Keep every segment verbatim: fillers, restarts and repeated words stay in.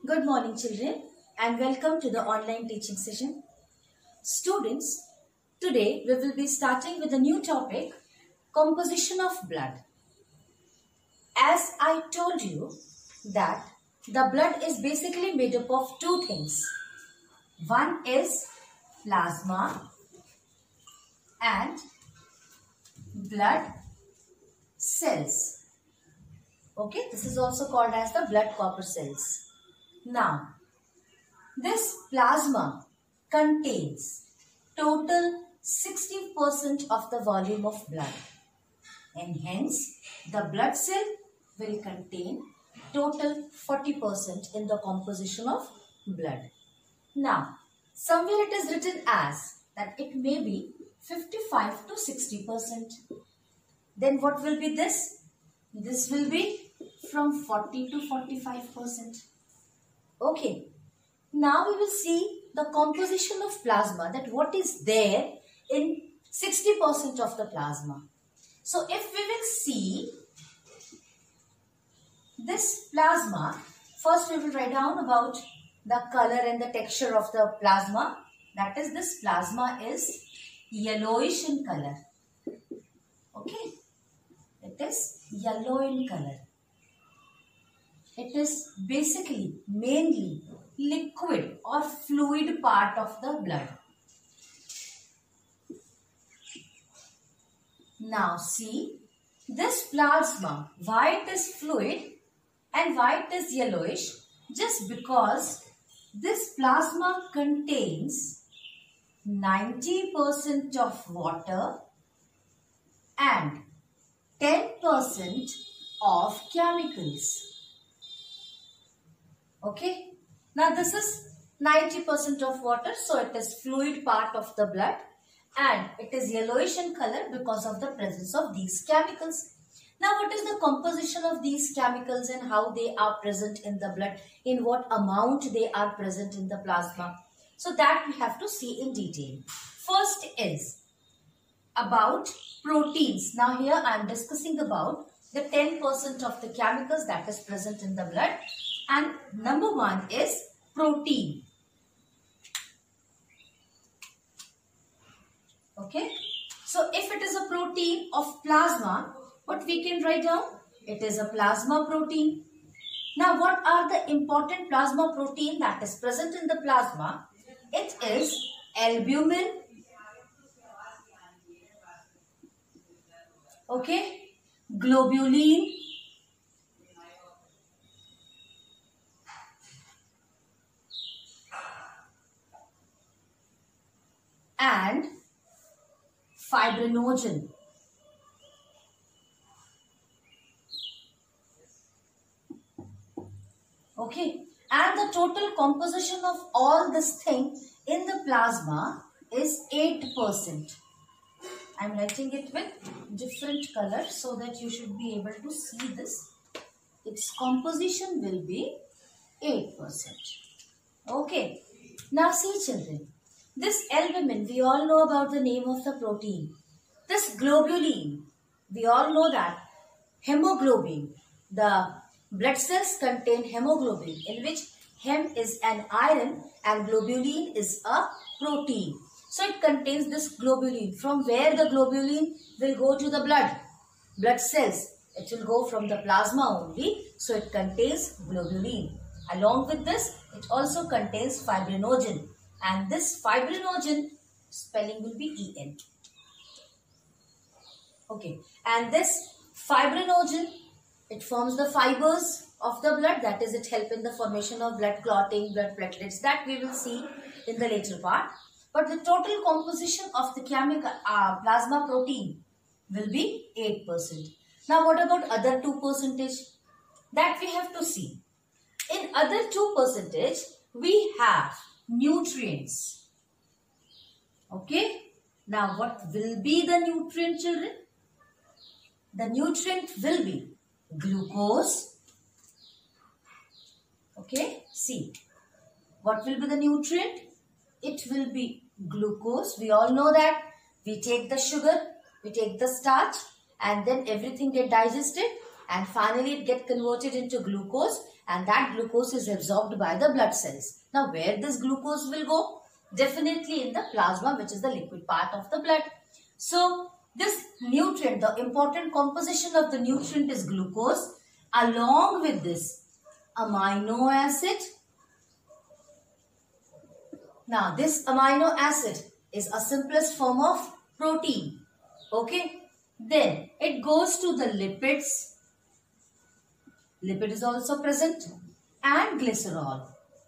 Good morning children and welcome to the online teaching session. Students, today we will be starting with a new topic, composition of blood. As I told you that the blood is basically made up of two things. One is plasma and blood cells. Okay, this is also called as the blood corpuscles. Now, this plasma contains total sixty percent of the volume of blood, and hence the blood cell will contain total forty percent in the composition of blood. Now, somewhere it is written as that it may be fifty-five to sixty percent. Then what will be this? This will be from forty to forty-five percent. Okay, now we will see the composition of plasma, that what is there in sixty percent of the plasma. So if we will see this plasma, first we will write down about the color and the texture of the plasma. That is, this plasma is yellowish in color. Okay, it is yellow in color. It is basically mainly liquid or fluid part of the blood. Now see, this plasma, why it is fluid and why it is yellowish? Just because this plasma contains ninety percent of water and ten percent of chemicals. Okay, now this is ninety percent of water, so it is fluid part of the blood and it is yellowish in color because of the presence of these chemicals. Now what is the composition of these chemicals and how they are present in the blood, in what amount they are present in the plasma? So that we have to see in detail. First is about proteins. Now here I am discussing about the ten percent of the chemicals that is present in the blood. And number one is protein. Okay. So if it is a protein of plasma, what we can write down? It is a plasma protein. Now what are the important plasma protein that is present in the plasma? It is albumin. Okay. Globulin. And fibrinogen. Okay, and the total composition of all this thing in the plasma is eight percent. I am writing it with different colors so that you should be able to see this. Its composition will be eight percent. Okay, now see children. This albumin, we all know about the name of the protein. This globulin, we all know that hemoglobin, the blood cells contain hemoglobin, in which hem is an iron and globulin is a protein. So it contains this globulin. From where the globulin will go to the blood? Blood cells. It will go from the plasma only. So it contains globulin. Along with this, it also contains fibrinogen. And this fibrinogen spelling will be E N. Okay. And this fibrinogen, it forms the fibers of the blood. That is, it helps in the formation of blood clotting, blood platelets. That we will see in the later part. But the total composition of the chemical uh, plasma protein will be eight percent. Now what about other two percent? That we have to see. In other two percent, we have nutrients. Okay. Now what will be the nutrient, children? The nutrient will be glucose. Okay. See. What will be the nutrient? It will be glucose. We all know that we take the sugar, we take the starch, and then everything get digested and finally it gets converted into glucose, and that glucose is absorbed by the blood cells. Now where this glucose will go? Definitely in the plasma, which is the liquid part of the blood. So this nutrient, the important composition of the nutrient is glucose. Along with this amino acid. Now this amino acid is a simplest form of protein. Okay. Then it goes to the lipids. Lipid is also present, and glycerol.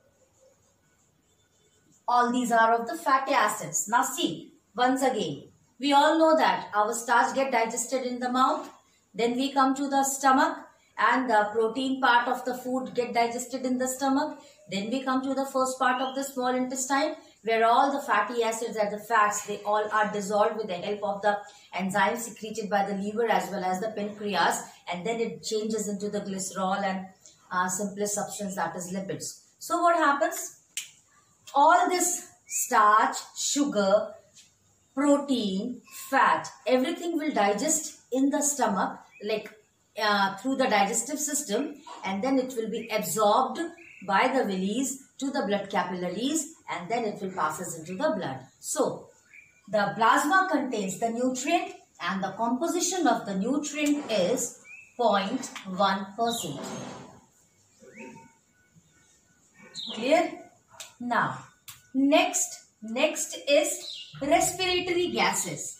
All these are of the fatty acids. Now see, once again, we all know that our starch get digested in the mouth. Then we come to the stomach, and the protein part of the food get digested in the stomach. Then we come to the first part of the small intestine, where all the fatty acids and the fats, they all are dissolved with the help of the enzymes secreted by the liver as well as the pancreas, and then it changes into the glycerol and uh, simplest substance, that is lipids. So what happens? All this starch, sugar, protein, fat, everything will digest in the stomach, like uh, through the digestive system, and then it will be absorbed by the villi to the blood capillaries, and then it will passes into the blood. So the plasma contains the nutrient, and the composition of the nutrient is zero point one percent. Clear? Now next next is respiratory gases.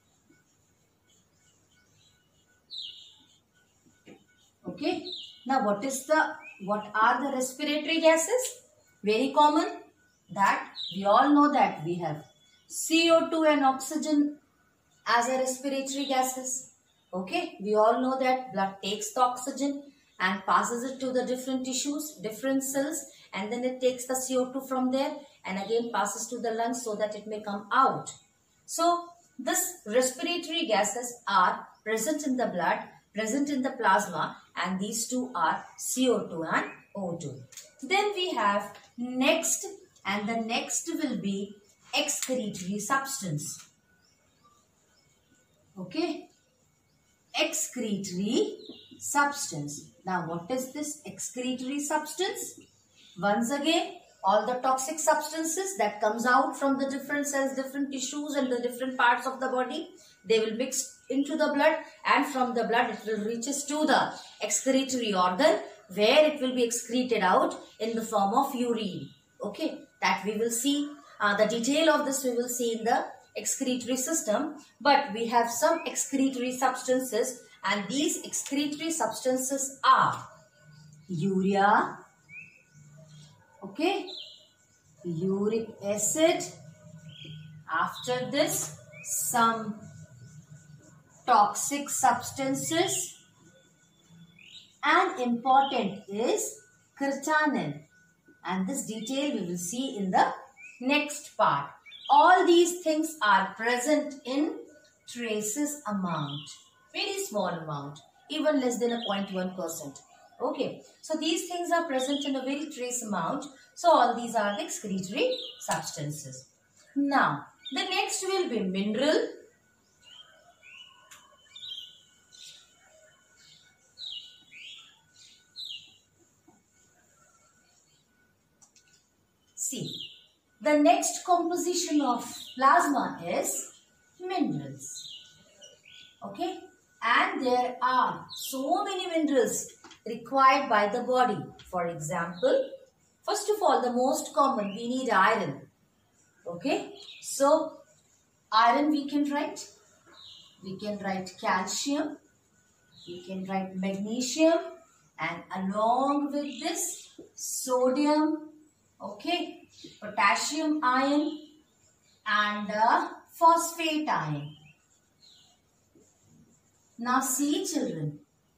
Okay. Now what is the what are the respiratory gases? Very common, that we all know that we have C O two and oxygen as a respiratory gases. Okay, we all know that blood takes the oxygen and passes it to the different tissues, different cells, and then it takes the C O two from there and again passes to the lungs so that it may come out. So this respiratory gases are present in the blood, present in the plasma, and these two are C O two and O two. Then we have next, and the next will be excretory substance. Okay, excretory substance. Now what is this excretory substance? Once again, all the toxic substances that comes out from the different cells, different tissues and the different parts of the body, they will mix into the blood, and from the blood it will reaches to the excretory organ, where it will be excreted out in the form of urine. Okay, that we will see. Uh, the detail of this we will see in the excretory system. But we have some excretory substances, and these excretory substances are urea, okay, uric acid. After this, some toxic substances, and important is creatinine, and this detail we will see in the next part. All these things are present in traces amount, very small amount, even less than a zero point one percent. Okay, so these things are present in a very trace amount. So all these are the excretory substances. Now the next will be mineral. See, the next composition of plasma is minerals. Okay, and there are so many minerals required by the body. For example, first of all, the most common, we need iron. Okay, so iron we can write, we can write calcium, we can write magnesium, and along with this sodium, okay, potassium ion, and uh, phosphate ion. Now see children,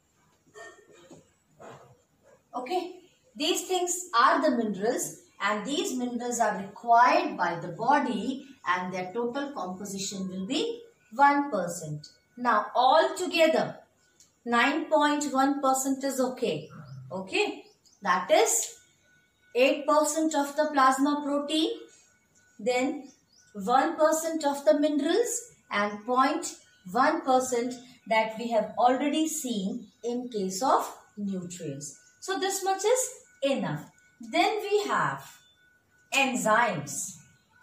okay, these things are the minerals, and these minerals are required by the body, and their total composition will be one percent. Now all together nine point one percent is okay. Okay, that is eight percent of the plasma protein, then one percent of the minerals, and zero point one percent that we have already seen in case of nutrients. So this much is enough. Then we have enzymes.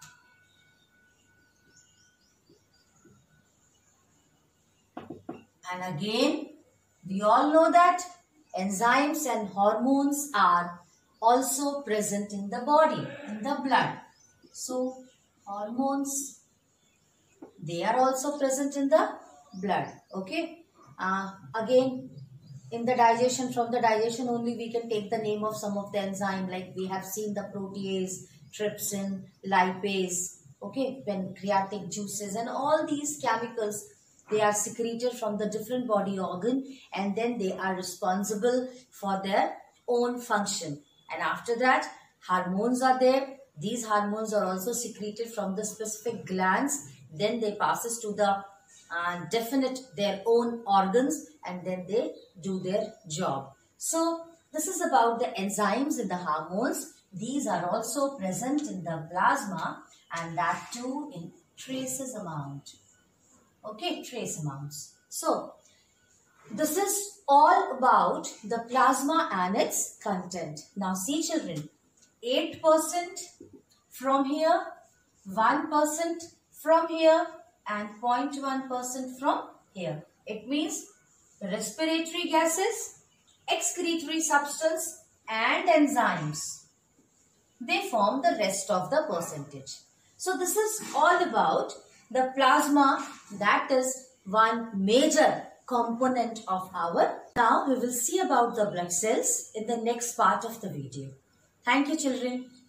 And again, we all know that enzymes and hormones are also present in the body, in the blood. So, hormones, they are also present in the blood. Okay. Uh, again, in the digestion, from the digestion only we can take the name of some of the enzyme, like we have seen the protease, trypsin, lipase, okay, pancreatic juices, and all these chemicals, they are secreted from the different body organ, and then they are responsible for their own function. And after that, hormones are there. These hormones are also secreted from the specific glands. Then they passes to the uh, definite their own organs, and then they do their job. So this is about the enzymes and the hormones. These are also present in the plasma, and that too in traces amount. Okay, trace amounts. So this is all about the plasma and its content. Now see children, eight percent from here, one percent from here, and zero point one percent from here. It means respiratory gases, excretory substance, and enzymes, they form the rest of the percentage. So this is all about the plasma, that is one major component of our. Now we will see about the blood cells in the next part of the video. Thank you children.